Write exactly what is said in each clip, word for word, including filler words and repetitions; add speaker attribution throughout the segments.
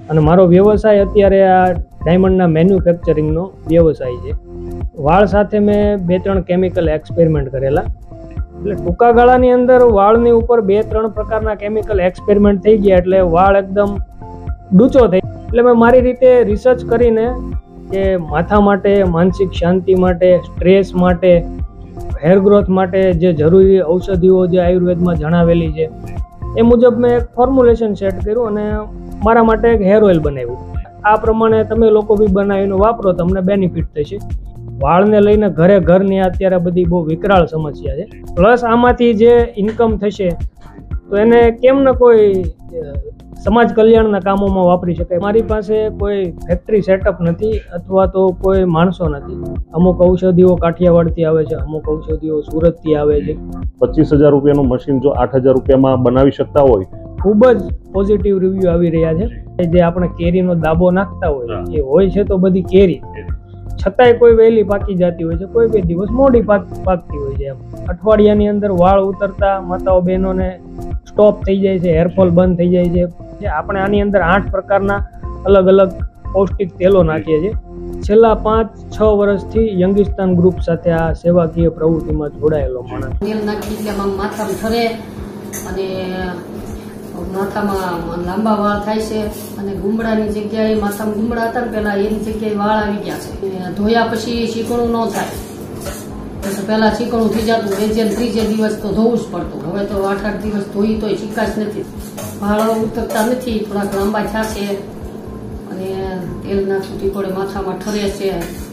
Speaker 1: અને મારો વ્યવસાય અત્યારે આ ડાયમંડના મેન્યુફેક્ચરિંગનો વ્યવસાય છે. વાળ સાથે મેં બે ત્રણ કેમિકલ એક્સપેરિમેન્ટ કરેલા. એટલે ટૂંકા ગાળાની અંદર વાળની ઉપર બે ત્રણ પ્રકારના કેમિકલ એક્સપેરિમેન્ટ થઈ ગયા એટલે વાળ એકદમ ડૂચો થઈ. એટલે મેં મારી રીતે રિસર્ચ કરીને કે માથા માટે, માનસિક શાંતિ માટે, સ્ટ્રેસ માટે, હેર ગ્રોથ માટે જે જરૂરી ઔષધિઓ જે આયુર્વેદમાં જણાવેલી છે એ મુજબ મેં એક ફોર્મ્યુલેશન સેટ કર્યું અને મારા માટે એક હેર ઓઇલ બનાવ્યું. આ પ્રમાણે તમે લોકો બી બનાવીને વાપરો, તમને બેનિફિટ થશે. વાળને લઈને ઘરે ઘરની અત્યારે બધી બહુ વિકરાળ સમસ્યા છે. પ્લસ આમાંથી જે ઇન્કમ થશે તો એને કેમ ને કોઈ સમાજ કલ્યાણના કામોમાં વાપરી શકાય. મારી પાસે કોઈ ફેક્ટરી સેટઅપ નથી અથવા તો કોઈ માણસો નથી. અમુક ઔષધિઓ કાઠિયાવાડથી આવે છે, અમુક ઔષધિઓ સુરતથી આવે છે.
Speaker 2: પચીસ હજાર રૂપિયાનું મશીન જો આઠ હજાર રૂપિયામાં બનાવી શકતા હોય,
Speaker 1: ખૂબ જ પોઝિટિવ રિવ્યુ આવી રહ્યા છે. જે આપણે કેરીનો દાબો નાખતા હોય એ હોય છે તો બધી કેરી, છતાંય કોઈ વહેલી પાકી જતી હોય છે, કોઈ બે દિવસ મોડી પાક પાકતી હોય છે. એમ અઠવાડિયાની અંદર વાળ ઉતરતા માતાઓ બહેનોને સ્ટોપ થઈ જાય છે, હેરફોલ બંધ થઈ જાય છે. આપણે આની અંદર આઠ પ્રકારના અલગ અલગ પૌષ્ટિક તેલો નાખીએ છીએ. છેલ્લા પાંચ છ વર્ષથી યંગિસ્તાન ગ્રુપ સાથે આ સેવાકીય પ્રવૃત્તિમાં જોડાયેલો માણસ.
Speaker 3: તેલ નાખી એટલે માથામાં ઠરે અને માથામાં લાંબા વાળ થાય છે અને ગુમડાની જગ્યાએ માથામાં ગુમડા હતા ને પેલા એની જગ્યાએ વાળ આવી ગયા છે. ધોયા પછી શીકણું ન થાય. પેલા શીકણું થઈ જતું, વેજે ત્રીજે દિવસ તો ધોવું જ પડતું. હવે તો આઠ આઠ દિવસ ધોઈ તો શીકાશ નથી, વાળ ઉતરતા નથી, થોડાક લાંબા થયા છે અને તેલ નાખું ટીપોડે માથામાં ઠરે છે.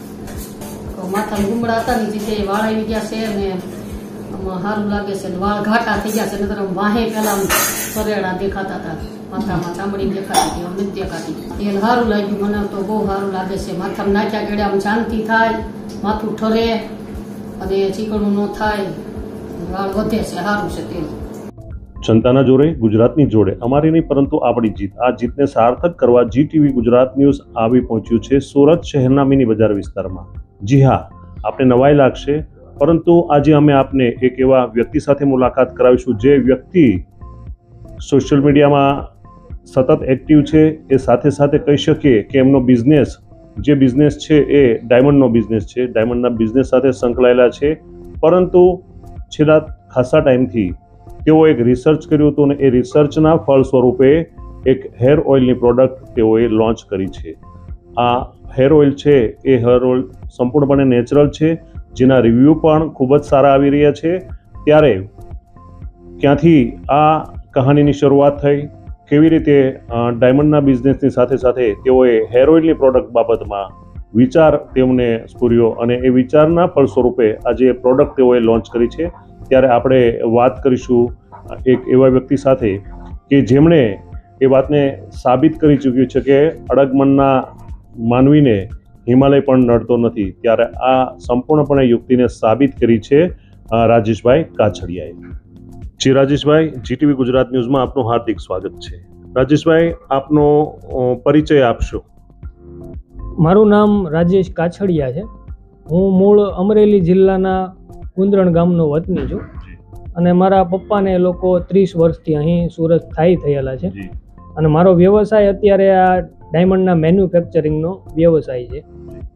Speaker 3: માથામાં ગુમડા હતા ની જગ્યાએ વાળ આવી ગયા છે અને સારું લાગે છે. વાળ ઘાટા થઈ ગયા છે, નતર વાહે પેલા સરેડા દેખાતા હતા, માથામાં ચામડી દેખાતી હતી, નથી દેખાતી. તેલ સારું લાગ્યું મને તો, બહુ સારું લાગે છે. માથામાં નાખ્યા ગળે આમ શાંતિ થાય, માથું ઠરે અને ચીકણું ન થાય, વાળ વધે છે. સારું છે તેલ.
Speaker 2: જનતાના જોડે, ગુજરાતની જોડે અમારી નહીં પરંતુ આપણી જીત. આ જીતને સાર્થક કરવા જી ટીવી ગુજરાત ન્યૂઝ આવી પહોંચ્યું છે સુરત શહેરના મિની બજાર વિસ્તારમાં. જી હા, આપને નવાઈ લાગશે, પરંતુ આજે અમે આપને એક એવા વ્યક્તિ સાથે મુલાકાત કરાવીશું જે વ્યક્તિ સોશિયલ મીડિયામાં સતત એક્ટિવ છે. એ સાથે સાથે કહી શકીએ કે એમનો બિઝનેસ જે બિઝનેસ છે એ ડાયમંડનો બિઝનેસ છે, ડાયમંડના બિઝનેસ સાથે સંકળાયેલા છે. પરંતુ છેલ્લા ખાસા ટાઈમથી તેઓ એક રિસર્ચ કર્યું હતું અને એ રિસર્ચના ફળ સ્વરૂપે એક હેર ઓઇલની પ્રોડક્ટ તેઓએ લોન્ચ કરી છે. આ હેર ઓઇલ છે એ હેર ઓઇલ સંપૂર્ણપણે નેચરલ છે, જેના રિવ્યૂ પણ ખૂબ જ સારા આવી રહ્યા છે. ત્યારે ક્યાંથી આ કહાનીની શરૂઆત થઈ, કેવી રીતે ડાયમંડના બિઝનેસની સાથે સાથે તેઓએ હેર ઓઇલની પ્રોડક્ટ બાબતમાં વિચાર તેમને સ્ફુર્યો અને એ વિચારના ફળ સ્વરૂપે આજે પ્રોડક્ટ તેઓએ લોન્ચ કરી છે. ત્યારે આપણે વાત કરીશું એક એવા વ્યક્તિ સાથે કે જેમણે એ વાતને સાબિત કરી ચૂક્યું છે કે અડગમનના માનવીને હિમાલય પણ નડતો નથી. ત્યારે આ સંપૂર્ણપણે યુક્તિને સાબિત કરી છે રાજેશભાઈ કાછડિયાએ. જી રાજેશભાઈ, જી ટીવી ગુજરાત ન્યૂઝમાં આપનું હાર્દિક સ્વાગત છે. રાજેશભાઈ, આપનો પરિચય આપશો?
Speaker 1: મારું નામ રાજેશ કાછડિયા છે. હું મૂળ અમરેલી જિલ્લાના કુંદરણ ગામનો વતની છું અને મારા પપ્પાને એ લોકો ત્રીસ વર્ષથી અહીં સુરત સ્થાયી થયેલા છે અને મારો વ્યવસાય અત્યારે આ ડાયમંડના મેન્યુફેક્ચરિંગનો વ્યવસાય છે.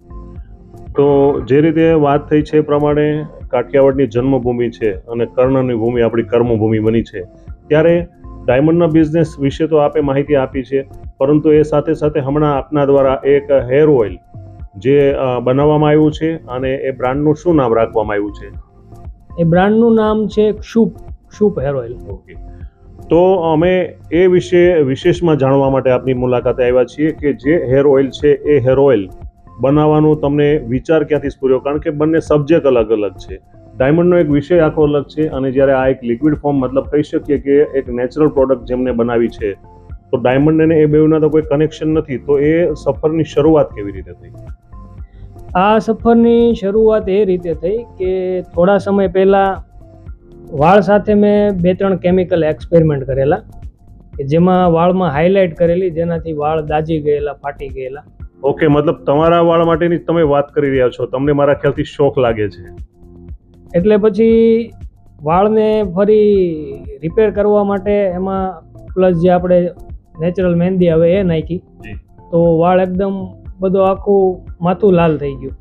Speaker 2: તો જે રીતે વાત થઈ છે એ પ્રમાણે કાઠિયાવાડની જન્મભૂમિ છે અને કર્ણની ભૂમિ આપણી કર્મભૂમિ બની છે. ત્યારે ડાયમંડના બિઝનેસ વિશે તો આપે માહિતી આપી છે, પરંતુ એ સાથે સાથે હમણાં આપના દ્વારા એક હેર ઓઇલ જે બનાવવામાં આવ્યું છે અને એ બ્રાન્ડનું શું નામ રાખવામાં આવ્યું છે?
Speaker 1: એ બ્રાન્ડનું નામ છે Kshup, Kshup hair oil.
Speaker 2: Okay, તો અમે એ વિશે વિશેષમાં જાણવા માટે આપની મુલાકાતે આવ્યા છીએ કે જે હેર ઓઇલ છે એ હેર ઓઇલ બનાવવાનું તમને વિચાર ક્યાંથી સ્ફુર્યો? કારણ કે બંને સબ્જેક્ટ અલગ અલગ છે. ડાયમંડનો એક વિષય આખો અલગ છે અને જ્યારે આ એક લિક્વિડ ફોર્મ, મતલબ કહી શકીએ કે એક નેચરલ પ્રોડક્ટ જેમને બનાવી છે, તો ડાયમંડ અને એ બેઉના તો કોઈ કનેક્શન નથી. તો એ સફરની શરૂઆત કેવી રીતે થઈ?
Speaker 1: આ સફરની શરૂઆત એ રીતે થઈ કે થોડા સમય પહેલાં વાળ સાથે મેં બે ત્રણ કેમિકલ એક્સપેરિમેન્ટ કરેલા કે જેમાં વાળમાં હાઇલાઇટ કરેલી, જેનાથી વાળ દાજી ગયેલા, ફાટી ગયેલા.
Speaker 2: ઓકે, મતલબ તમારા વાળ માટેની તમે વાત કરી રહ્યા છો. તમને મારા ખ્યાલથી શોખ લાગે છે.
Speaker 1: એટલે પછી વાળને ફરી રિપેર કરવા માટે એમાં પ્લસ જે આપણે નેચરલ મહેંદી હવે એ નાખી તો વાળ એકદમ બધું આખું માથું લાલ થઈ ગયું.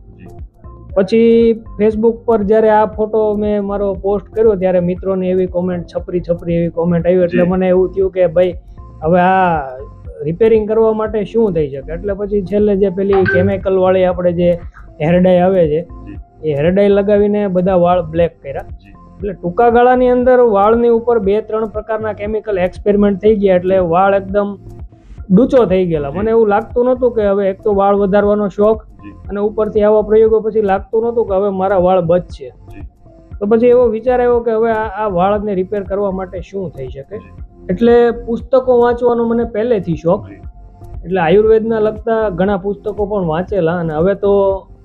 Speaker 1: પછી ફેસબુક પર જ્યારે આ ફોટો મેં મારો પોસ્ટ કર્યો ત્યારે મિત્રોની એવી કોમેન્ટ, છપરી છપરી એવી કોમેન્ટ આવી, એટલે મને એવું થયું કે ભાઈ હવે આ રિપેરિંગ કરવા માટે શું થઈ શકે. એટલે પછી છેલ્લે જે પેલી કેમિકલ વાળી આપણે જે હેરડાઈ આવે છે એ હેરડાઈ લગાવીને બધા વાળ બ્લેક કર્યા. એટલે ટૂંકા ગાળાની અંદર વાળની ઉપર બે ત્રણ પ્રકારના કેમિકલ એક્સપેરિમેન્ટ થઈ ગયા, એટલે વાળ એકદમ ડૂચો થઈ ગયેલા. મને એવું લાગતું નહોતું કે હવે એક તો વાળ વધારવાનો શોખ અને ઉપરથી આવા પ્રયોગો પછી લાગતું નહોતું કે હવે મારા વાળ બચશે. તો પછી એવો વિચાર આવ્યો કે હવે આ વાળને રિપેર કરવા માટે શું થઈ શકે. એટલે પુસ્તકો વાંચવાનો મને પહેલેથી શોખ, એટલે આયુર્વેદના લગતા ઘણા પુસ્તકો પણ વાંચેલા. અને હવે તો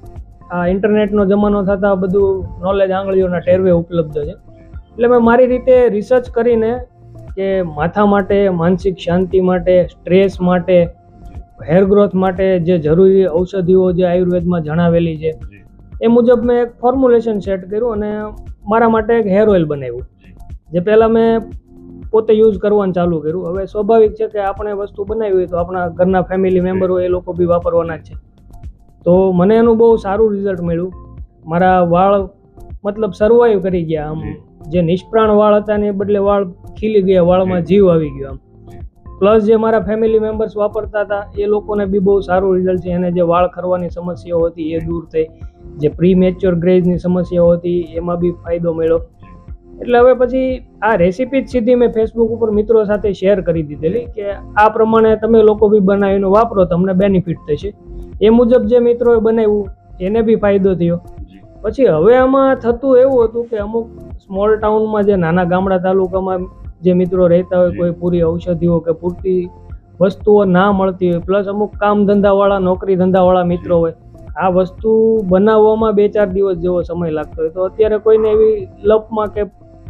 Speaker 1: આ ઇન્ટરનેટનો જમાનો થતાં બધું નોલેજ આંગળીઓના ટેરવે ઉપલબ્ધ છે. એટલે મેં મારી રીતે રિસર્ચ કરીને કે માથા માટે, માનસિક શાંતિ માટે, સ્ટ્રેસ માટે, હેર ગ્રોથ માટે જે જરૂરી ઔષધિઓ જે આયુર્વેદમાં જણાવેલી છે એ મુજબ મેં એક ફોર્મ્યુલેશન સેટ કર્યું અને મારા માટે એક હેર ઓઇલ બનાવ્યું, જે પહેલાં મેં પોતે યુઝ કરવાનું ચાલુ કર્યું. હવે સ્વાભાવિક છે કે આપણે વસ્તુ બનાવી હોય તો આપણા ઘરના ફેમિલી મેમ્બરો એ લોકો બી વાપરવાના જ છે. તો મને એનું બહુ સારું રિઝલ્ટ મળ્યું. મારા વાળ મતલબ સર્વાઈવ કરી ગયા. આમ જે નિષ્પ્રાણ વાળ હતા ને એ બદલે વાળ ખીલી ગયા, વાળમાં જીવ આવી ગયો આમ. પ્લસ જે મારા ફેમિલી મેમ્બર્સ વાપરતા હતા એ લોકોને બી બહુ સારું રિઝલ્ટ છે. એને જે વાળ ખરવાની સમસ્યાઓ હતી એ દૂર થઈ, જે પ્રી મેચ્યોર ગ્રેઝની સમસ્યાઓ હતી એમાં બી ફાયદો મળ્યો. એટલે હવે પછી આ રેસીપી જ સીધી મેં ફેસબુક ઉપર મિત્રો સાથે શેર કરી દીધેલી કે આ પ્રમાણે તમે લોકો બી બનાવીને વાપરો, તમને બેનિફિટ થશે. એ મુજબ જે મિત્રોએ બનાવ્યું એને બી ફાયદો થયો. પછી હવે આમાં થતું એવું હતું કે અમુક સ્મોલ ટાઉનમાં જે નાના ગામડા તાલુકામાં જે મિત્રો રહેતા હોય, કોઈ પૂરી ઔષધિઓ કે પૂરતી વસ્તુઓ ના મળતી હોય, પ્લસ અમુક કામ ધંધાવાળા, નોકરી ધંધાવાળા મિત્રો હોય, આ વસ્તુ બનાવવામાં બે ચાર દિવસ જેવો સમય લાગતો હોય. તો અત્યારે કોઈને એવી લપમાં કે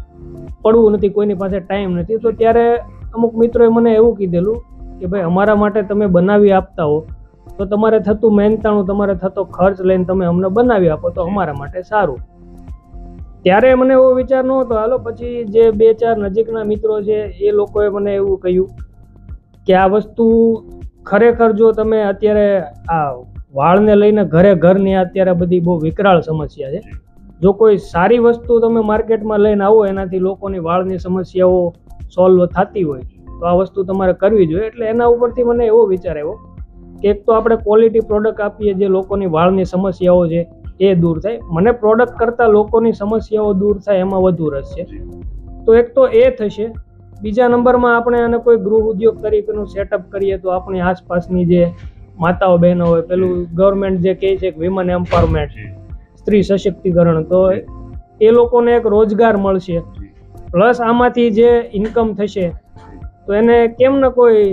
Speaker 1: પડવું નથી, કોઈની પાસે ટાઈમ નથી. તો ત્યારે અમુક મિત્રોએ મને એવું કીધેલું કે ભાઈ અમારા માટે તમે બનાવી આપતા હો તો તમારે થતું મહેનતાણું, તમારે થતો ખર્ચ લઈને તમે અમને બનાવી આપો તો અમારા માટે સારું. ત્યારે મને એવો વિચાર નહોતો. હાલો પછી જે બે ચાર નજીકના મિત્રો છે એ લોકોએ મને એવું કહ્યું કે આ વસ્તુ ખરેખર જો તમે અત્યારે આ વાળને લઈને ઘરે ઘરની અત્યારે બધી બહુ વિકરાળ સમસ્યા છે. જો કોઈ સારી વસ્તુ તમે માર્કેટમાં લઈને આવો એનાથી લોકોની વાળની સમસ્યાઓ સોલ્વ થતી હોય તો આ વસ્તુ તમારે કરવી જોઈએ. એટલે એના ઉપરથી મને એવો વિચાર આવ્યો કે એક તો આપણે ક્વોલિટી પ્રોડક્ટ આપીએ જે લોકોની વાળની સમસ્યાઓ છે એ દૂર થાય. મને પ્રોડક્ટ કરતાં લોકોની સમસ્યાઓ દૂર થાય એમાં વધુ રસ છે. તો એક તો એ થશે. બીજા નંબરમાં આપણે આને કોઈ ગૃહ ઉદ્યોગ તરીકેનું સેટઅપ કરીએ તો આપણી આસપાસની જે માતાઓ બહેનો હોય, પેલું ગવર્મેન્ટ જે કહે છે કે વિમન એમ્પાવરમેન્ટ, સ્ત્રી સશક્તિકરણ, તો એ લોકોને એક રોજગાર મળશે. પ્લસ આમાંથી જે ઇન્કમ થશે તો એને કેમ ને કોઈ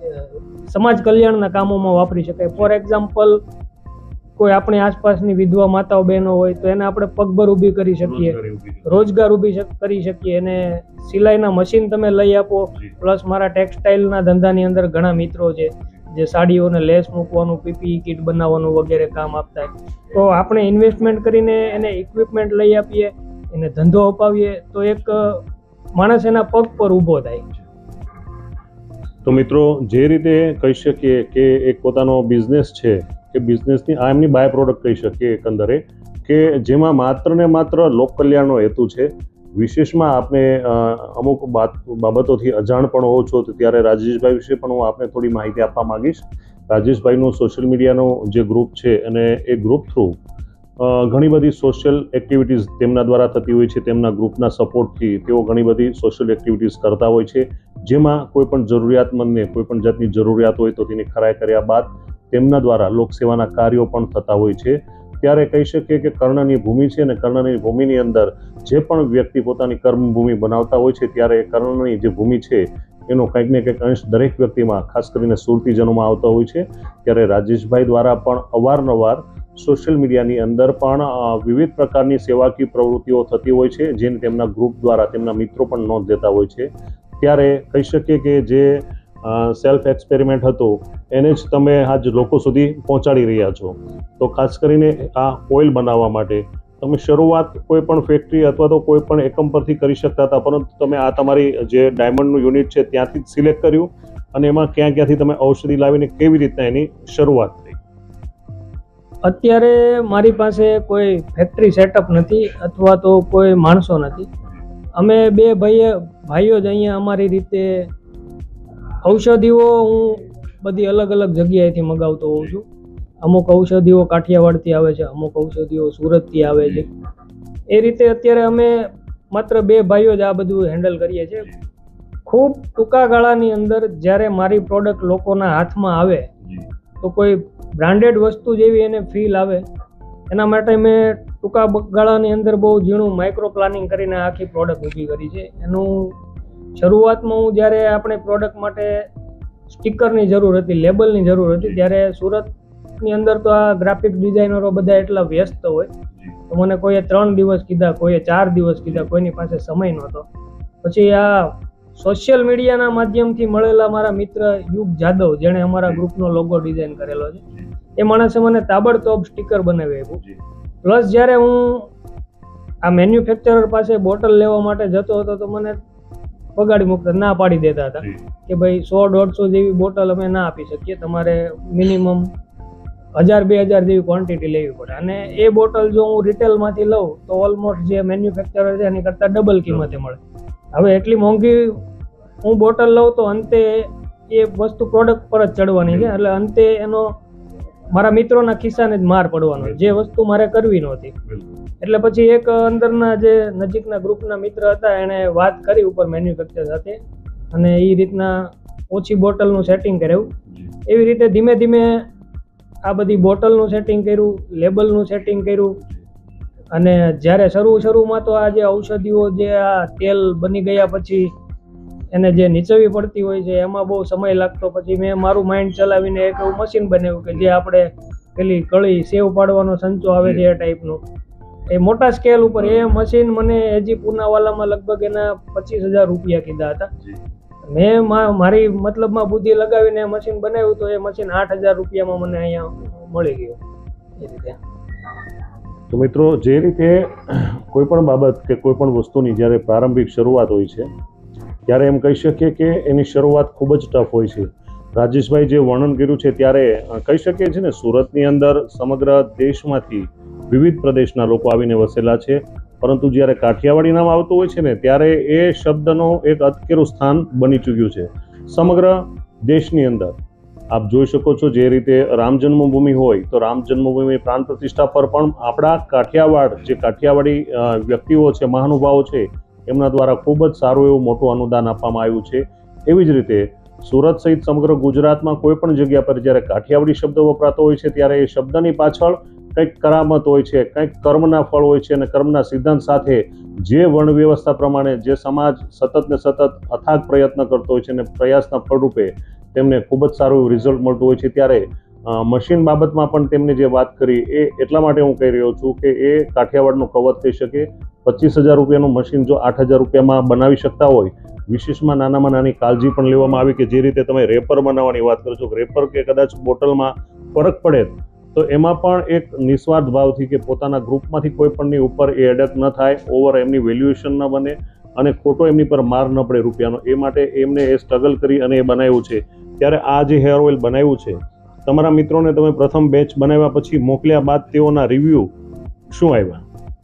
Speaker 1: સમાજ કલ્યાણના કામોમાં વાપરી શકાય. ફોર એક્ઝામ્પલ કોઈ આપણી આસપાસની વિધવા માતાઓ બહેનો હોય તો એને આપણે પગભર ઊભી કરી શકીએ, રોજગાર ઊભી કરી શકીએ. એને સિલાઈના મશીન તમે લઈ આપો. પ્લસ મારા ટેક્સટાઇલના ધંધાની અંદર ઘણા મિત્રો છે જે સાડીઓને લેસ મૂકવાનું, પીપી કિટ બનાવવાનું વગેરે કામ આપતા હોય. તો આપણે ઇન્વેસ્ટમેન્ટ કરીને એને ઇક્વિપમેન્ટ લઈ આપીએ, એને ધંધો અપાવીએ તો એક માણસ એના પગ પર ઊભો થાય.
Speaker 2: તો મિત્રો જે રીતે કહી શકીએ કે એક પોતાનો બિઝનેસ છે કે બિઝનેસની આ એમની બાય પ્રોડક્ટ કહી શકીએ એકંદરે, કે જેમાં માત્ર ને માત્ર લોક કલ્યાણનો હેતુ છે. વિશેષમાં આપને અમુક બાબતોથી અજાણ પણ હોવો છો તો ત્યારે રાજેશભાઈ વિશે પણ હું આપને થોડી માહિતી આપવા માંગીશ. રાજેશભાઈનું સોશિયલ મીડિયાનો જે ગ્રુપ છે અને એ ગ્રુપ થ્રુ ઘણી બધી સોશિયલ એક્ટિવિટીઝ તેમના દ્વારા થતી હોય છે. તેમના ગ્રુપના સપોર્ટથી તેઓ ઘણી બધી સોશિયલ એક્ટિવિટીઝ કરતા હોય છે, જેમાં કોઈ પણ જરૂરિયાતમંદને કોઈ પણ જાતની જરૂરિયાત હોય તો તેની ખરાઈ કર્યા બાદ તેમના દ્વારા લોકસેવાના કાર્યો પણ થતા હોય છે. ત્યારે કહી શકીએ કે કર્ણની ભૂમિ છે અને કર્ણની ભૂમિની અંદર જે પણ વ્યક્તિ પોતાની કર્મભૂમિ બનાવતા હોય છે ત્યારે કર્ણની જે ભૂમિ છે એનો કંઈક ને કંઈક અંશ દરેક વ્યક્તિમાં, ખાસ કરીને સુરતીજનોમાં આવતા હોય છે. ત્યારે રાજેશભાઈ દ્વારા પણ અવારનવાર સોશિયલ મીડિયાની અંદર પણ વિવિધ પ્રકારની સેવાકીય પ્રવૃત્તિઓ થતી હોય છે, જેને તેમના ગ્રુપ દ્વારા તેમના મિત્રો પણ નોંધ લેતા હોય છે. ત્યારે કહી શકીએ કે જે સેલ્ફ એક્સપેરિમેન્ટ હતો એને જ તમે આજ લોકો સુધી પહોંચાડી રહ્યા છો. તો ખાસ કરીને આ ઓઇલ બનાવવા માટે તમે શરૂઆત કોઈ પણ ફેક્ટરી અથવા તો કોઈ પણ એકમ પરથી કરી શકતા હતા, પરંતુ તમે આ તમારી જે ડાયમંડનું યુનિટ છે ત્યાંથી જ સિલેક્ટ કર્યું અને એમાં ક્યાં ક્યાંથી તમે ઔષધિ લાવીને કેવી રીતના એની શરૂઆત થઈ?
Speaker 1: અત્યારે મારી પાસે કોઈ ફેક્ટરી સેટઅપ નથી અથવા તો કોઈ માણસો નથી. અમે બે ભાઈ ભાઈઓ જ અહીંયા અમારી રીતે ઔષધિઓ હું બધી અલગ અલગ જગ્યાએથી મગાવતો હોઉં છું. અમુક ઔષધિઓ કાઠિયાવાડથી આવે છે, અમુક ઔષધિઓ સુરતથી આવે છે. એ રીતે અત્યારે અમે માત્ર બે ભાઈઓ જ આ બધું હેન્ડલ કરીએ છીએ. ખૂબ ટૂંકા ગાળાની અંદર જ્યારે મારી પ્રોડક્ટ લોકોના હાથમાં આવે તો કોઈ બ્રાન્ડેડ વસ્તુ જેવી એને ફીલ આવે, એના માટે મેં ટૂંકા ગાળાની અંદર બહુ ઝીણું માઇક્રો પ્લાનિંગ કરીને આખી પ્રોડક્ટ ઊભી કરી છે. એનું શરૂઆતમાં હું જ્યારે આપણે પ્રોડક્ટ માટે સ્ટીકરની જરૂર હતી, લેબલની જરૂર હતી, ત્યારે સુરતની અંદર તો આ ગ્રાફિક ડિઝાઇનરો બધા એટલા વ્યસ્ત હોય તો મને કોઈએ ત્રણ દિવસ કીધા, કોઈએ ચાર દિવસ કીધા, કોઈની પાસે સમય નહોતો. પછી આ સોશિયલ મીડિયાના માધ્યમથી મળેલા મારા મિત્ર યુગ જાદવ, જેણે અમારા ગ્રુપનો લોગો ડિઝાઇન કરેલો છે, એ માણસે મને તાબડતોબ સ્ટીકર બનાવી આપ્યું. પ્લસ જ્યારે હું આ મેન્યુફેક્ચરર પાસે બોટલ લેવા માટે જતો હતો તો મને પગાડી મૂકતા, ના પાડી દેતા હતા કે ભાઈ સો દોઢસો જેવી બોટલ અમે ના આપી શકીએ, તમારે મિનિમમ હજાર બે હજાર જેવી ક્વોન્ટિટી લેવી પડે. અને એ બોટલ જો હું રિટેલમાંથી લઉં તો ઓલમોસ્ટ જે મેન્યુફેક્ચરર છે એની કરતાં ડબલ કિંમતે મળે. હવે એટલી મોંઘી હું બોટલ લઉં તો અંતે એ વસ્તુ પ્રોડક્ટ પર જ ચડવાની છે, એટલે અંતે એનો મારા મિત્રોના ખિસ્સાને જ માર પડવાનો, જે વસ્તુ મારે કરવી નહોતી. એટલે પછી એક અંદરના જે નજીકના ગ્રુપના મિત્ર હતા એણે વાત કરી ઉપર મેન્યુફેક્ચર સાથે, અને એ રીતના ઓછી બોટલનું સેટિંગ કરાવ્યું. એવી રીતે ધીમે ધીમે આ બધી બોટલનું સેટિંગ કર્યું, લેબલનું સેટિંગ કર્યું. અને જ્યારે શરૂ શરૂમાં તો આ જે ઔષધિઓ જે આ તેલ બની ગયા પછી એને જે નીચવી પડતી હોય છે એમાં બહુ સમય લાગતો. પછી મેં મારું માઇન્ડ ચલાવીને એક એવું મશીન બનાવ્યું કે જે આપણે પેલી કળી સેવ પાડવાનો સંચો આવે છે એ ટાઈપનું, એ મોટા સ્કેલ ઉપર. એ મશીન મને એજી પૂનાવાલામાં લગભગ એના પચીસ હજાર રૂપિયા કીધા હતા. મેં મારી મતલબમાં બુદ્ધિ લગાવીને મશીન બનાવ્યું તો એ મશીન આઠ હજાર રૂપિયામાં મને અહીંયા મળી ગયું. એ રીતે
Speaker 2: તો મિત્રો, જે રીતે કોઈ પણ બાબત કે કોઈ પણ વસ્તુની જ્યારે પ્રારંભિક શરૂઆત હોય છે ત્યારે એમ કહી શકીએ કે એની શરૂઆત ખૂબ જ ટફ હોય છે. રાજેશભાઈ જે વર્ણન કર્યું છે ત્યારે કહી શકીએ છીએ ને, સુરતની અંદર સમગ્ર દેશમાંથી વિવિધ પ્રદેશના લોકો આવીને વસેલા છે, પરંતુ જ્યારે કાઠિયાવાડી નામ આવતું હોય છે ને ત્યારે એ શબ્દનો એક અતકેરું સ્થાન બની ચૂક્યું છે સમગ્ર દેશની અંદર. આપ જોઈ શકો છો, જે રીતે રામ જન્મભૂમિ હોય તો રામ જન્મભૂમિ પ્રાણ પ્રતિષ્ઠા પર પણ આપણા કાઠિયાવાડ જે કાઠિયાવાડી વ્યક્તિઓ છે, મહાનુભાવો છે, એમના દ્વારા ખૂબ જ સારું એવું મોટું અનુદાન આપવામાં આવ્યું છે. એવી જ રીતે સુરત સહિત સમગ્ર ગુજરાતમાં કોઈ પણ જગ્યા પર જ્યારે કાઠિયાવાડી શબ્દ વપરાતો હોય છે ત્યારે એ શબ્દની પાછળ કંઈક કરામત હોય છે, કંઈક કર્મના ફળ હોય છે, અને કર્મના સિદ્ધાંત સાથે જે વર્ણ વ્યવસ્થા પ્રમાણે જે સમાજ સતત ને સતત અથાગ પ્રયત્ન કરતો હોય છે અને પ્રયાસના ફળરૂપે તેમને ખૂબ જ સારું એવું રિઝલ્ટ મળતું હોય છે. ત્યારે મશીન બાબતમાં પણ તેમને જે વાત કરી એ એટલા માટે હું કહી રહ્યો છું કે એ કાઠિયાવાડનું કવર થઈ શકે. પચીસ હજાર રૂપિયાનું મશીન જો આઠ હજાર રૂપિયામાં બનાવી શકતા હોય, વિશેષમાં નાનામાં નાની કાળજી પણ લેવામાં આવી કે જે રીતે તમે રેપર બનાવવાની વાત કરો છો, રેપર કે કદાચ બોટલમાં ફરક પડે તો એમાં પણ એક નિસ્વાર્થ ભાવથી કે પોતાના ગ્રુપમાંથી કોઈ પણની ઉપર એ એડક ન થાય, ઓવર એમની વેલ્યુએશન ન બને અને ખોટો એમની પર માર ન પડે રૂપિયાનો, એ માટે એમને એ સ્ટ્રગલ કરી અને એ બનાવ્યું છે. ત્યારે આ જે હેર ઓઇલ બનાવ્યું છે, તમારા મિત્રોને તમે પ્રથમ બેચ બનાવ્યા પછી મોકલ્યા બાદ તેઓના રિવ્યૂ શું આવ્યા?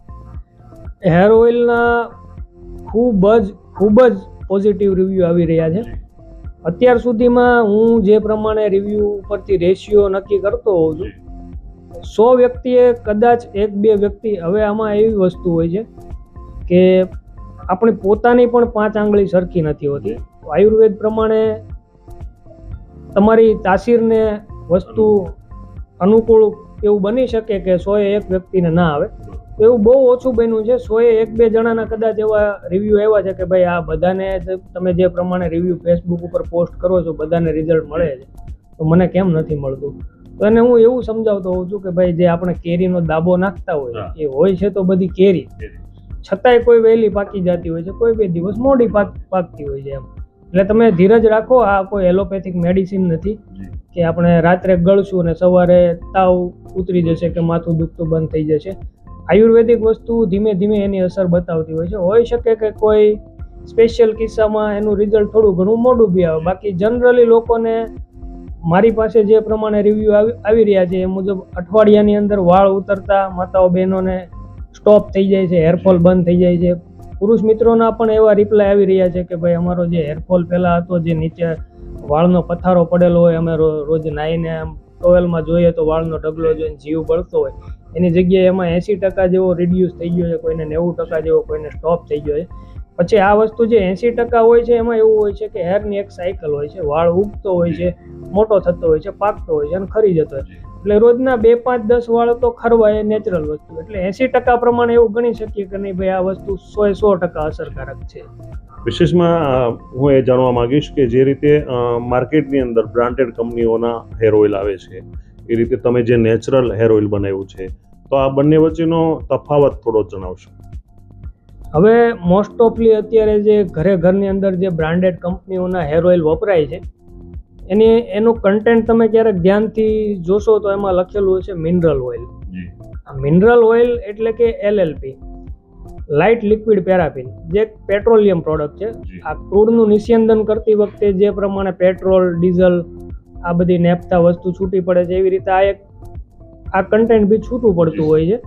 Speaker 1: હેર ઓઇલના ખૂબ જ ખૂબ જ પોઝિટિવ રિવ્યૂ આવી રહ્યા છે. અત્યાર સુધીમાં હું જે પ્રમાણે રિવ્યૂ ઉપરથી રેશિયો નક્કી કરતો હોઉં છું, સો વ્યક્તિએ કદાચ એક બે વ્યક્તિ, હવે આમાં એવી વસ્તુ હોય છે કે આપણી પોતાની પણ પાંચ આંગળી સરખી નથી હોતી. આયુર્વેદ પ્રમાણે તમારી તાસીરને વસ્તુ અનુકૂળ એવું બની શકે કે સોએ એક વ્યક્તિને ના આવે, તો એવું બહુ ઓછું બન્યું છે. સોએ એક બે જણાના કદાચ એવા રિવ્યૂ આવ્યા છે કે ભાઈ આ બધાને તમે જે પ્રમાણે રિવ્યૂ ફેસબુક ઉપર પોસ્ટ કરો છો બધાને રિઝલ્ટ મળે છે, તો મને કેમ નથી મળતું? તો એને હું એવું સમજાવતો હોઉં છું કે ભાઈ જે આપણે કેરીનો દાબો નાખતા હોય એ હોય છે તો બધી કેરી, છતાંય કોઈ વહેલી પાકી જતી હોય છે, કોઈ બે દિવસ મોડી પાક પાકતી હોય છે એમ. એટલે તમે ધીરજ રાખો. આ કોઈ એલોપેથિક મેડિસિન નથી કે આપણે રાત્રે ગળશું અને સવારે તાવ ઉતરી જશે કે માથું દુખતું બંધ થઈ જશે. આયુર્વેદિક વસ્તુ ધીમે ધીમે એની અસર બતાવતી હોય છે. હોઈ શકે કે કોઈ સ્પેશિયલ કિસ્સામાં એનું રિઝલ્ટ થોડું ઘણું મોડું બી આવે. બાકી જનરલી લોકોને મારી પાસે જે પ્રમાણે રિવ્યૂ આવી આવી રહ્યા છે એ મુજબ અઠવાડિયાની અંદર વાળ ઉતરતા માતાઓ બહેનોને સ્ટોપ થઈ જાય છે, હેરફોલ બંધ થઈ જાય છે. પુરુષ મિત્રોના પણ એવા રિપ્લાય આવી રહ્યા છે કે ભાઈ અમારો જે હેરફોલ પહેલાં હતો, જે નીચે વાળનો પથારો પડેલો હોય, અમે રોજ નાહીને આમ ટોવેલમાં જોઈએ તો વાળનો ઢગલો જોઈને જીવ બળતો હોય, એની જગ્યાએ એમાં એંસી ટકા જેવો રિડ્યુસ થઈ ગયો છે, કોઈને નેવું ટકા જેવો, કોઈને સ્ટોપ થઈ ગયો છે. પછી આ વસ્તુ જે એંસી ટકા હોય છે એમાં એવું હોય છે કે હેરની એક સાયકલ હોય છે, વાળ ઉગતો હોય છે, મોટો થતો હોય છે, પાકતો હોય છે અને ખરી જતો હોય છે. એટલે રોજના બે પાંચ દસ વાળ તો ખરવા એ નેચરલ વસ્તુ. એટલે એંસી ટકા પ્રમાણે એવું ગણી શકીએ કે નહીં ભાઈ આ વસ્તુ સો એ સો ટકા અસરકારક છે.
Speaker 2: વિશેષમાં હું એ જાણવા માંગીશ કે જે રીતે માર્કેટની અંદર બ્રાન્ડેડ કંપનીઓના હેર ઓઇલ આવે છે એ રીતે તમે જે નેચરલ હેર ઓઇલ બનાવ્યું છે, તો આ બંને વચ્ચેનો તફાવત થોડો જણાવશો.
Speaker 1: હવે મોસ્ટ ઓફલી અત્યારે જે ઘરે ઘરની અંદર જે બ્રાન્ડેડ કંપનીઓના હેર ઓઇલ વપરાય છે એની એનું કન્ટેન્ટ તમે ક્યારેક ધ્યાનથી જોશો તો એમાં લખેલું છે મિનરલ ઓઇલ. આ મિનરલ ઓઇલ એટલે કે એલએલપી, લાઇટ લિક્વિડ પેરાફિન, જે પેટ્રોલિયમ પ્રોડક્ટ છે. આ ક્રૂડનું નિસ્યંદન કરતી વખતે જે પ્રમાણે પેટ્રોલ, ડીઝલ આ બધી નેપતા વસ્તુ છૂટી પડે છે, એવી રીતે આ એક આ કન્ટેન્ટ બી છૂટું પડતું હોય છે.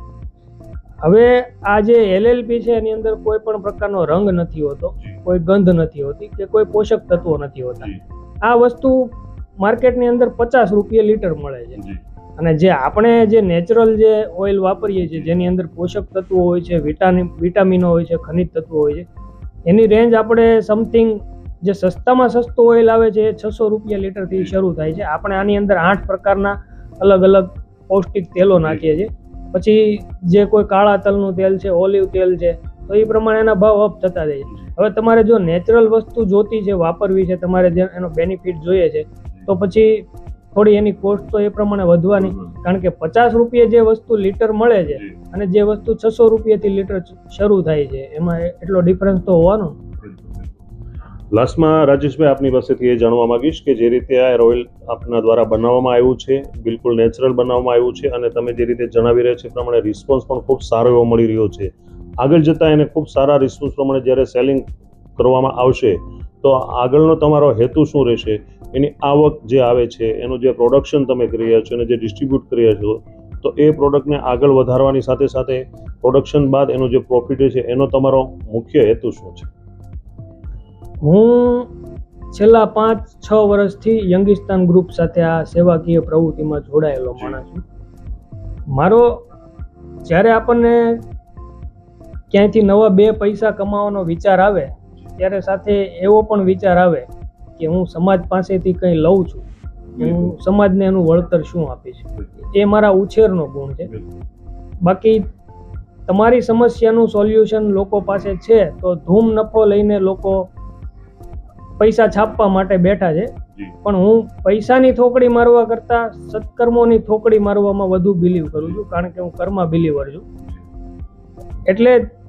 Speaker 1: હવે આ જે એલએલપી છે એની અંદર કોઈ પણ પ્રકારનો રંગ નથી હોતો, કોઈ ગંધ નથી હોતી કે કોઈ પોષક તત્વો નથી હોતા. આ વસ્તુ માર્કેટની અંદર પચાસ રૂપિયા લીટર મળે છે. અને જે આપણે જે નેચરલ જે ઓઇલ વાપરીએ છીએ, જેની અંદર પોષક તત્વો હોય છે, વિટામિન વિટામિનો હોય છે, ખનિજ તત્વો હોય છે, એની રેન્જ આપણે સમથિંગ જે સસ્તામાં સસ્તું ઓઇલ આવે છે એ છસો રૂપિયા લીટરથી શરૂ થાય છે. આપણે આની અંદર આઠ પ્રકારના અલગ અલગ પૌષ્ટિક તેલો નાખીએ છીએ. પછી જે કોઈ કાળા તલનું તેલ છે, ઓલિવ તેલ છે, તો એ પ્રમાણે એના ભાવ અપ થતા જાય છે. હવે તમારે જો નેચરલ વસ્તુ જોતી છે, વાપરવી છે, તમારે જે એનો બેનિફિટ જોઈએ છે, તો પછી થોડી એની કોસ્ટ તો એ પ્રમાણે વધવાની. કારણ કે પચાસ રૂપિયા જે વસ્તુ લીટર મળે છે અને જે વસ્તુ છસો રૂપિયાથી લીટર શરૂ થાય છે, એમાં એટલો ડિફરન્સ તો હોવાનો.
Speaker 2: લાસ્ટમાં રાજેશભાઈ આપની પાસેથી એ જાણવા માંગીશ કે જે રીતે આ હેર ઓઇલ આપના દ્વારા બનાવવામાં આવ્યું છે, બિલકુલ નેચરલ બનાવવામાં આવ્યું છે અને તમે જે રીતે જણાવી રહ્યા છો એ પ્રમાણે રિસ્પોન્સ પણ ખૂબ સારો એવો મળી રહ્યો છે. આગળ જતાં એને ખૂબ સારા રિસ્પોન્સ પ્રમાણે જ્યારે સેલિંગ કરવામાં આવશે તો આગળનો તમારો હેતુ શું રહેશે? એની આવક જે આવે છે, એનું જે પ્રોડક્શન તમે કરી રહ્યા છો અને જે ડિસ્ટ્રીબ્યુટ કરી રહ્યા છો, તો એ પ્રોડક્ટને આગળ વધારવાની સાથે સાથે પ્રોડક્શન બાદ એનો જે પ્રોફિટ છે એનો તમારો મુખ્ય હેતુ શું છે?
Speaker 1: હું છેલ્લા પાંચ છ વર્ષથી યંગિસ્તાન ગ્રુપ સાથે આ સેવાકીય પ્રવૃત્તિમાં જોડાયેલો માણસ છું. મારો જ્યારે આપણને ક્યાંયથી નવા બે પૈસા કમાવાનો વિચાર આવે ત્યારે સાથે એવો પણ વિચાર આવે કે હું સમાજ પાસેથી કંઈ લઉં છું, હું સમાજને એનું વળતર શું આપીશ. એ મારા ઉછેરનો ગુણ છે. બાકી તમારી સમસ્યાનું સોલ્યુશન લોકો પાસે છે તો ધૂમ નફો લઈને લોકો પૈસા છાપવા માટે બેઠા છે. પણ હું પૈસાની થોકડી મારવા કરતાં સત્કર્મોની થોકડી મારવામાં વધુ બિલીવ કરું છું, કારણ કે હું કર્મા બિલીવર છું. એટલે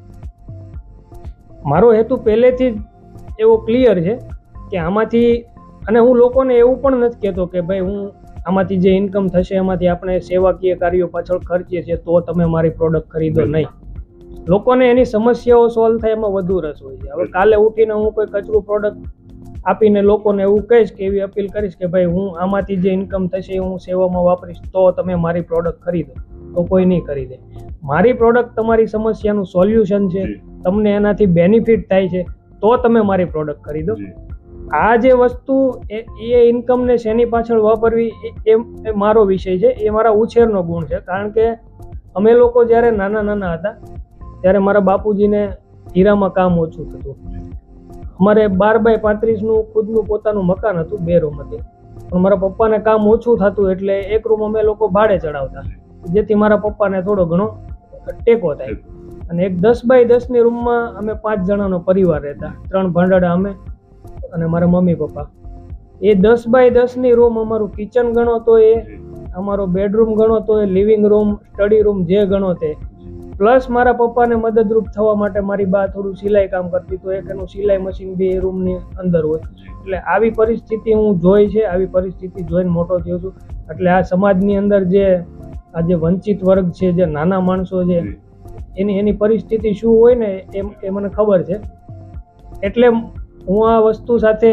Speaker 1: મારો હેતુ પહેલેથી જ એવો ક્લિયર છે કે આમાંથી, અને હું લોકોને એવું પણ નથી કહેતો કે ભાઈ હું આમાંથી જે ઇન્કમ થશે એમાંથી આપણે સેવાકીય કાર્યો પાછળ ખર્ચીએ છીએ તો તમે મારી પ્રોડક્ટ ખરીદો. નહીં, લોકોને એની સમસ્યાઓ સોલ્વ થાય એમાં વધુ રસ હોય છે. હવે કાલે ઉઠીને હું કોઈ કચરું પ્રોડક્ટ આપીને લોકોને એવું કહીશ કે એવી અપીલ કરીશ કે ભાઈ હું આમાંથી જે ઇન્કમ થશે એ હું સેવામાં વાપરીશ તો તમે મારી પ્રોડક્ટ ખરીદો, તો કોઈ નહીં ખરીદે. મારી પ્રોડક્ટ તમારી સમસ્યાનું સોલ્યુશન છે, તમને એનાથી બેનિફિટ થાય છે તો તમે મારી પ્રોડક્ટ ખરીદો. આ જે વસ્તુ એ ઇન્કમને શેની પાછળ વાપરવી એ મારો વિષય છે, એ મારા ઉછેરનો ગુણ છે. કારણ કે અમે લોકો જ્યારે નાના નાના હતા ત્યારે મારા બાપુજીને હીરામાં કામ ઓછું થતું. અમારે બાર બાય પાંત્રીસનું ખુદનું પોતાનું મકાન હતું, બે રૂમ હતી, પણ મારા પપ્પાને કામ ઓછું થતું એટલે એક રૂમ અમે લોકો ભાડે ચડાવતા, જેથી મારા પપ્પાને થોડો ઘણો ટેકો થાય. અને એક દસ બાય દસની રૂમમાં અમે પાંચ જણાનો પરિવાર રહેતા, ત્રણ ભાંડાડા અમે અને મારા મમ્મી પપ્પા. એ દસ બાય દસની રૂમ અમારું કિચન ગણો તો એ, અમારો બેડરૂમ ગણો તો એ, લિવિંગ રૂમ, સ્ટડી રૂમ જે ગણો તે, પ્લસ મારા પપ્પાને મદદરૂપ થવા માટે મારી બા થોડું સિલાઈ કામ કરતી, તો એક એનું સિલાઈ મશીન બી એ રૂમની અંદર હોય. એટલે આવી પરિસ્થિતિ હું જોઈ છે, આવી પરિસ્થિતિ જોઈને મોટો થયો છું. એટલે આ સમાજની અંદર જે આ જે વંચિત વર્ગ છે, જે નાના માણસો છે, એની એની પરિસ્થિતિ શું હોય ને એ એ મને ખબર છે. એટલે હું આ વસ્તુ સાથે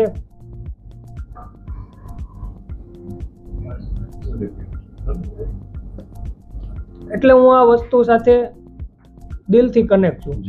Speaker 1: એટલે હું આ વસ્તુ સાથે દિલથી કનેક્ટ છું.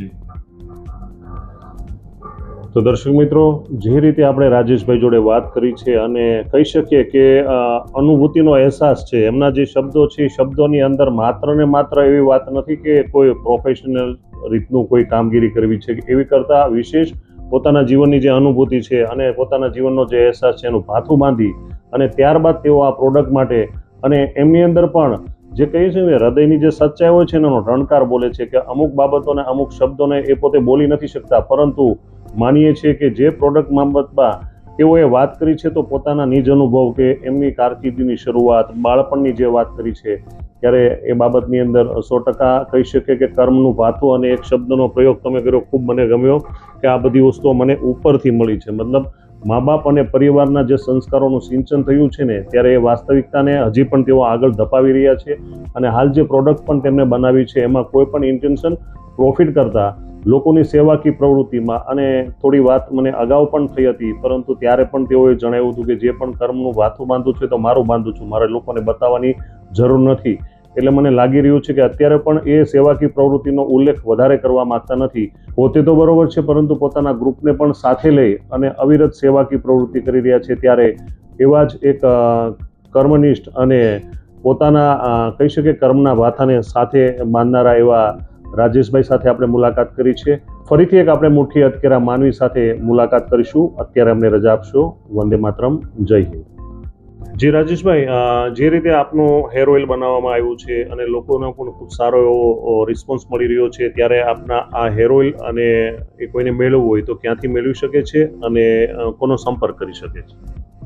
Speaker 2: તો દર્શક મિત્રો, જે રીતે આપણે રાજેશભાઈ જોડે વાત કરી છે અને કહી શકીએ કે અનુભૂતિનો અહેસાસ છે, એમના જે શબ્દો છે એ શબ્દોની અંદર માત્ર ને માત્ર એવી વાત નથી કે કોઈ પ્રોફેશનલ રીતનું કોઈ કામગીરી કરવી છે, એવી કરતાં વિશેષ પોતાના જીવનની જે અનુભૂતિ છે અને પોતાના જીવનનો જે અહેસાસ છે એનું ભાથું બાંધી અને ત્યારબાદ તેઓ આ પ્રોડક્ટ માટે અને એમની અંદર પણ જે કહીએ છે ને હૃદયની જે સચ્ચાઈ હોય છે એનો રણકાર બોલે છે કે અમુક બાબતોને અમુક શબ્દોને એ પોતે બોલી નથી શકતા, પરંતુ માનીએ છીએ કે જે પ્રોડક્ટ બાબતમાં તેઓએ વાત કરી છે તો પોતાના નિજ અનુભવ કે એમની કારકિર્દીની શરૂઆત, બાળપણની જે વાત કરી છે ત્યારે એ બાબતની અંદર સો ટકા કહી શકીએ કે કર્મનું ભાથું અને એક શબ્દનો પ્રયોગ તમે કર્યો, ખૂબ મને ગમ્યો કે આ બધી વસ્તુઓ મને ઉપરથી મળી છે. મતલબ મા બાપ અને પરિવારના જે સંસ્કારોનું સિંચન થયું છે ને ત્યારે એ વાસ્તવિકતાને હજી પણ તેઓ આગળ ધપાવી રહ્યા છે અને હાલ જે પ્રોડક્ટ પણ તેમને બનાવી છે એમાં કોઈ પણ ઇન્ટેન્શન પ્રોફિટ કરતાં લોકોની સેવાકીય પ્રવૃત્તિમાં અને થોડી વાત મને અગાઉ પણ થઈ હતી, પરંતુ ત્યારે પણ તેઓએ જણાવ્યું હતું કે જે પણ કર્મનું ભાથું બાંધું છે તો મારું બાંધું છું, મારે લોકોને બતાવવાની જરૂર નથી. એટલે મને લાગી રહ્યું છે કે અત્યારે પણ એ સેવાકીય પ્રવૃત્તિનો ઉલ્લેખ વધારે કરવા માંગતા નથી. પોતે તો બરોબર છે, પરંતુ પોતાના ગ્રુપને પણ સાથે લઈ અને અવિરત સેવાકીય પ્રવૃત્તિ કરી રહ્યા છે. ત્યારે એવા જ એક કર્મનિષ્ઠ અને પોતાના કહી શકીએ કર્મના ભાથાને સાથે બાંધનારા એવા રાજેશભાઈ સાથે આપણે મુલાકાત કરી છે. ફરીથી એક આપણે મુઠ્ઠી અતકેરા માનવી સાથે મુલાકાત કરીશું. અત્યારે અમને રજા આપશો. વંદે માતરમ. જય હિન્દ. જી રાજેશભાઈ, જે રીતે આપનું હેર ઓઇલ બનાવવામાં આવ્યું છે અને લોકોનો પણ ખૂબ સારો એવો રિસ્પોન્સ મળી રહ્યો છે, ત્યારે આપના આ હેર ઓઇલ અને એ કોઈને મેળવવું હોય તો ક્યાંથી મેળવી શકે છે અને કોનો સંપર્ક કરી શકે છે?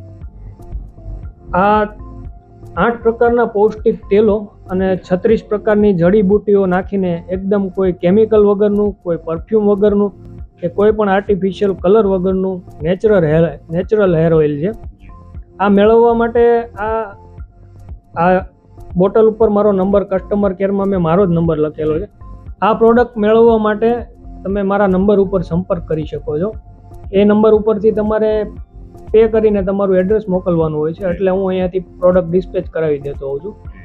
Speaker 1: આ આઠ પ્રકારના પૌષ્ટિક તેલો અને છત્રીસ પ્રકારની જડીબુટ્ટીઓ નાખીને એકદમ કોઈ કેમિકલ વગરનું, કોઈ પરફ્યુમ વગરનું કે કોઈ પણ આર્ટિફિશિયલ કલર વગરનું natural hair natural hair oil છે. આ મેળવવા માટે આ આ બોટલ ઉપર મારો નંબર, કસ્ટમર કેરમાં મેં મારો જ નંબર લખેલો છે. આ પ્રોડક્ટ મેળવવા માટે તમે મારા નંબર ઉપર સંપર્ક કરી શકો છો. એ નંબર ઉપરથી તમારે પે કરીને તમારું એડ્રેસ મોકલવાનું હોય છે, એટલે હું અહીંયાથી પ્રોડક્ટ ડિસ્પેચ કરાવી દેતો હોઉં છું.